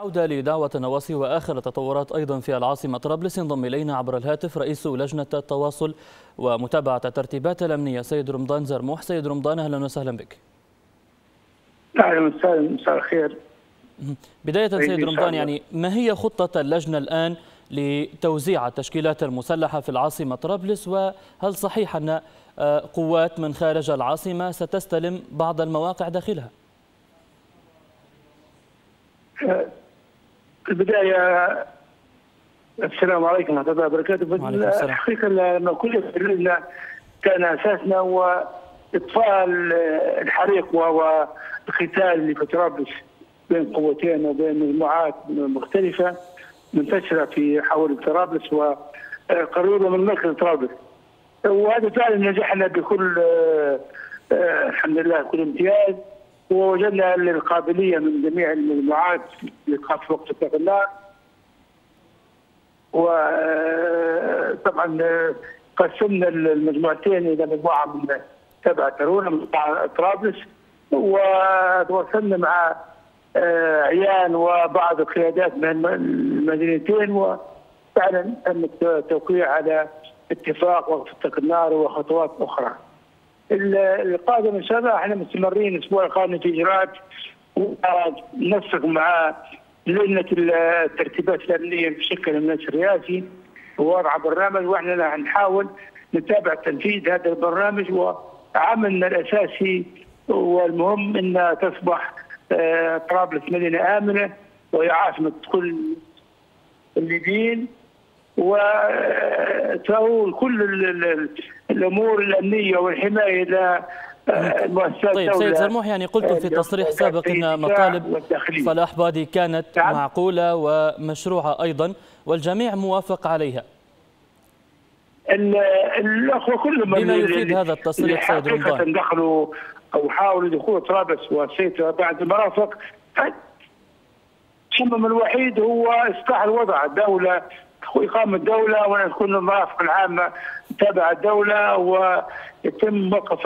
عودة لدعوة النواصي وآخر التطورات أيضا في العاصمة طرابلس. ينضم إلينا عبر الهاتف رئيس لجنة التواصل ومتابعة الترتيبات الأمنية سيد رمضان زرموح. سيد رمضان، أهلا وسهلا بك. أهلا وسهلا، مساء الخير. بداية سيد رمضان، يعني ما هي خطة اللجنة الآن لتوزيع التشكيلات المسلحة في العاصمة طرابلس، وهل صحيح أن قوات من خارج العاصمة ستستلم بعض المواقع داخلها؟ في البداية السلام عليكم ورحمة الله وبركاته. الحقيقة لما كل اللجنة كان أساسنا هو إطفاء الحريق وهو القتال اللي في طرابلس بين قوتين وبين مجموعات مختلفة منتشرة في حول طرابلس وقريبة من مركز طرابلس، وهذا فعلا نجحنا بكل الحمد لله كل امتياز، ووجدنا القابلية من جميع المجموعات لإيقاف وقت إطلاق النار. وطبعا قسمنا المجموعتين إلى مجموعة من تبع ترونا من طرابلس، وتواصلنا مع عيان وبعض القيادات من المدينتين، وفعلا تم التوقيع على اتفاق وقف اطلاق النار وخطوات أخرى. القادم ان شاء الله احنا مستمرين الاسبوع القادم في اجراءات وننسق مع لجنه الترتيبات الامنيه بشكل من الرئاسي ووضع برنامج، واحنا نحاول نتابع تنفيذ هذا البرنامج. وعملنا الاساسي والمهم ان تصبح طرابلس مدينه امنه وهي عاصمه كل الليبيين، وتعول كل الامور الامنيه والحمايه للمؤسسات. طيب سيد زرموح، يعني قلت في تصريح سابق ان مطالب صلاح بادي كانت معقوله ومشروعه ايضا والجميع موافق عليها. الاخوه كلهم بما يفيد هذا التصريح سيد رمضان دخلوا او حاولوا دخول طرابلس والسيطره بعد المرافق، الصمم الوحيد هو اصلاح الوضع، الدوله إقامة الدولة وأن تكون المرافق العامة تابعة الدولة، ويتم وقف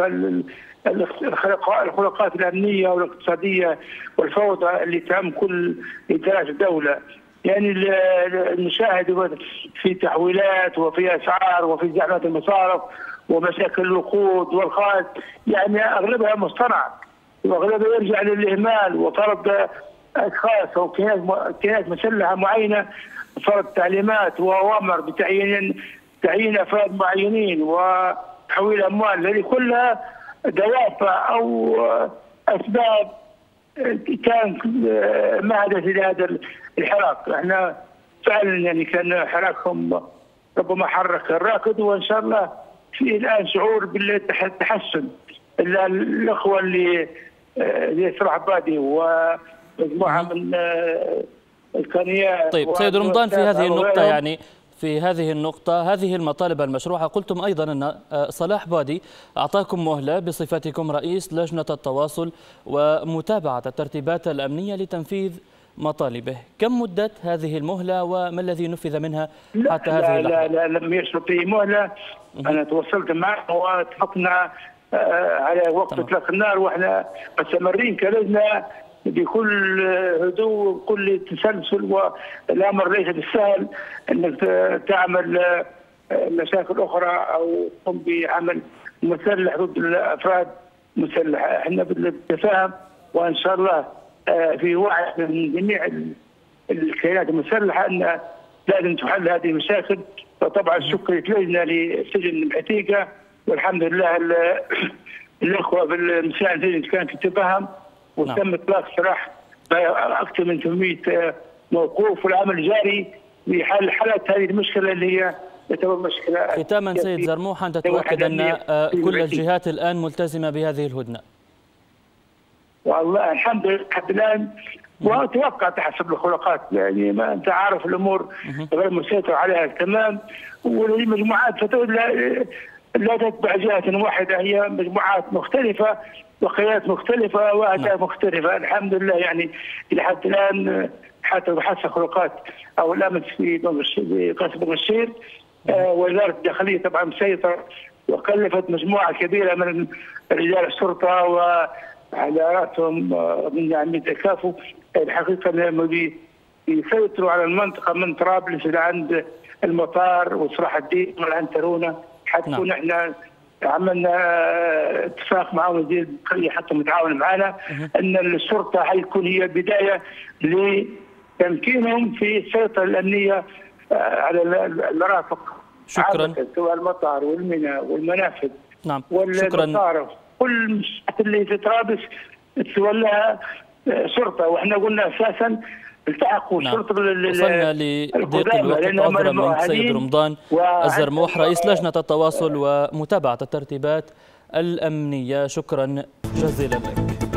الخلقات الأمنية والاقتصادية والفوضى اللي تهم كل إدارات الدولة. يعني نشاهد في تحويلات وفي أسعار وفي زحمة المصارف ومشاكل الوقود والغاز، يعني أغلبها مصطنعة وأغلبها يرجع للإهمال وفرض أشخاص أو كيانات مسلحة معينة فرض تعليمات وأوامر تعيين أفراد معينين وتحويل أموال. هذه كلها دوافع أو أسباب كان مهدت إلى هذا الحراك. احنا فعلا يعني كان حراكهم ربما حرك الراكد، وإن شاء الله في الآن شعور بالتحسن. الأخوة اللي زي صلاح بادي ومجموعة من القنيات. طيب سيد رمضان، في هذه النقطة يعني في هذه النقطة هذه المطالب المشروعة، قلتم أيضا أن صلاح بادي أعطاكم مهلة بصفتكم رئيس لجنة التواصل ومتابعة الترتيبات الأمنية لتنفيذ مطالبه. كم مدة هذه المهلة وما الذي نفذ منها حتى هذه اللحظة؟ لا لم يشرط لي مهلة. أنا تواصلت معه واتفقنا على وقت إطلاق النار، وإحنا مستمرين كلجنة بكل هدوء وكل تسلسل. والامر ليس بالسهل انك تعمل مشاكل اخرى او تقوم بعمل مسلح ضد الافراد مسلحه. احنا بالتفاهم وان شاء الله في وعي من جميع الكيانات المسلحه ان لازم تحل هذه المشاكل. فطبعا شكرت لجنه لسجن العتيقه، والحمد لله الاخوه في السجن كانت تتفهم، وتم اطلاق سراح اكثر من 800 موقوف، والعمل جاري لحل هذه المشكله اللي هي تعتبر مشكله. ختاما سيد زرموح، انت تؤكد ان كل الجهات الان ملتزمه بهذه الهدنه؟ والله الحمد لله حتى الان، واتوقع تحسب الخلقات، يعني ما انت عارف الامور غير مسيطر عليها تمام، والمجموعات لا تتبع جهه واحده، هي مجموعات مختلفه وقيادات مختلفه واهداف مختلفه. الحمد لله يعني لحد الان حتى بحث خلقات او الامس في قصر بشير، وزاره الداخليه طبعا مسيطره وكلفت مجموعه كبيره من رجال الشرطه وعلى راسهم من يعني تكافؤ الحقيقه يسيطروا على المنطقه من طرابلس الى عند المطار وصلاح الدين ولعند ترونا. حتكون احنا عملنا اتفاق مع وزير الداخليه حتى متعاون معنا ان الشرطه حيكون هي بدايه لتمكينهم في السيطره الامنيه على المرافق. شكرا. سواء المطار والميناء والمنافذ. نعم. والمصارف كل المساحات اللي في طرابلس تولى شرطه، واحنا قلنا اساسا التحقوا شرطه. وصلنا لضيق الوقت. عذرا من سيد رمضان الزرموح رئيس لجنه التواصل ومتابعه الترتيبات الامنيه، شكرا جزيلا لك.